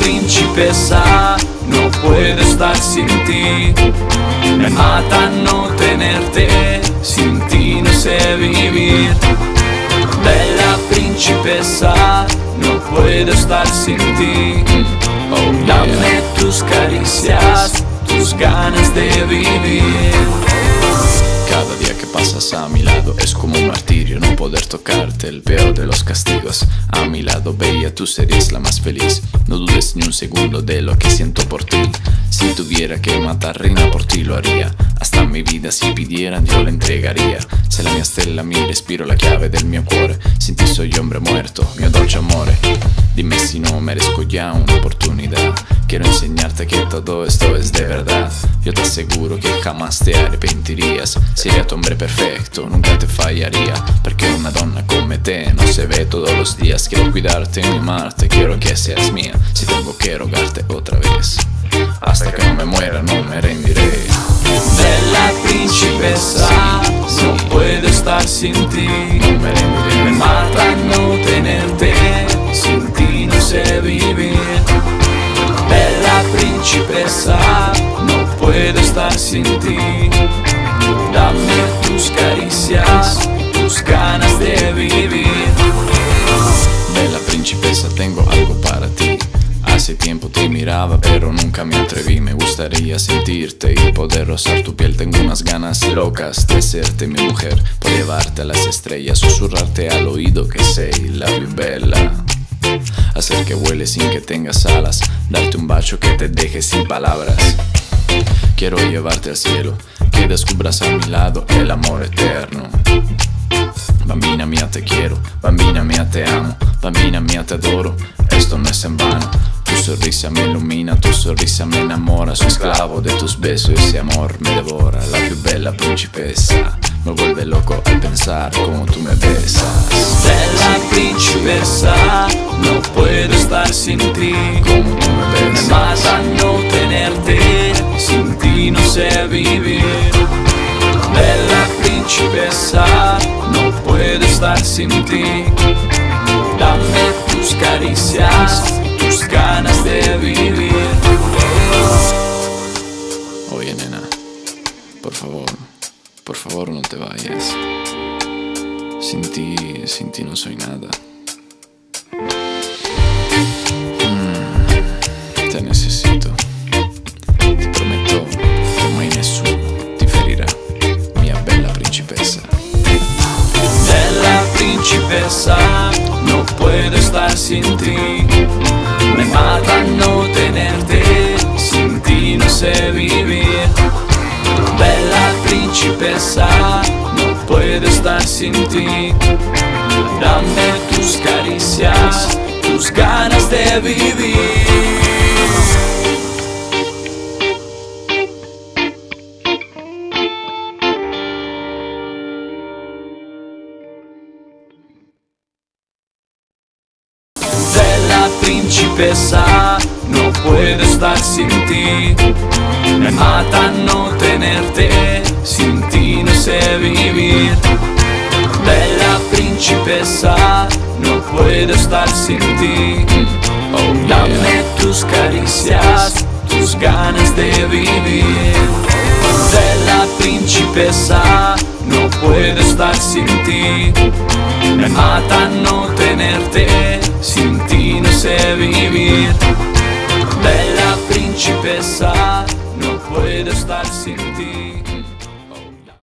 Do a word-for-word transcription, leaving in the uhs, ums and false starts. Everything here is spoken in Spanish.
principessa, no puedo estar sin ti. Me mata no tenerte, sin ti no sé vivir. Bella principessa, no puedo estar sin ti. Oh, dame tus caricias, tus ganas de vivir. Cada día que pasas a mi lado es como un martirio, no poder tocarte, el peor de los castigos. A mi lado, bella, tú serías la más feliz. No dudes ni un segundo de lo que siento por ti. Si tuviera que matar reina por ti lo haría. Hasta mi vida si pidieran yo la entregaría. Sei la mia stella, mi respiro, la chiave del mio cuore. Sin ti soy hombre muerto, mio dolce amore. Dime si no merezco ya una oportunidad. Quiero enseñarte que todo esto es de verdad. Yo te aseguro que jamás te arrepentirías. Sería tu hombre perfecto, nunca te fallaría. Porque una donna come te no se ve todos los días. Quiero cuidarte, mimarte, quiero que seas mía. Si tengo que rogarte otra vez, hasta que no me muera no me rendiré. Bella principessa, no puedo estar sin ti. No me rendiré. Me mata no tenerte, sin ti no sé vivir. Bella principessa, no puedo estar sin ti. Dame tus caricias, tus ganas de vivir. Bella principessa, tengo algo para ti. Hace tiempo te miraba pero nunca me atreví. Me gustaría sentirte y poder rozar tu piel. Tengo unas ganas locas de serte mi mujer, por llevarte a las estrellas, susurrarte al oído que sei la più bella. Hacer que vueles sin que tengas alas, darte un bacio que te deje sin palabras. Quiero llevarte al cielo, que descubras a mi lado el amor eterno. Bambina mía te quiero, bambina mía te amo, bambina mía te adoro, esto no es en vano. Tu sonrisa me ilumina, tu sonrisa me enamora. Soy esclavo de tus besos, ese amor me devora. La più bella principessa, me vuelve loco al pensar como tú me besas. Bella principessa, no puedo estar sin ti. Como tú me besas. Me mata no tenerte, sin ti no sé vivir. Bella principessa, no puedo estar sin ti. Dame tus caricias, tus ganas de vivir. Oye nena, por favor, por favor no te vayas. Sin ti, sin ti no soy nada. Mm, te necesito. Ti prometto che mai nessuno ti ferirà, mia bella principessa. Bella principessa, no puedo estar sin ti. Me mata no tenerte, sin ti no sé vivir. Bella principessa, no puedo estar sin ti. Dame tus caricias, tus ganas de vivir. Bella principessa, no puedo estar sin ti. Me mata no tenerte, sin ti no sé vivir. Bella principessa, no puedo estar sin ti. Oh, dame tus caricias, tus ganas de vivir. Bella principessa, no puedo estar sin ti. Me mata no tenerte, sin ti no sé vivir. Bella principessa.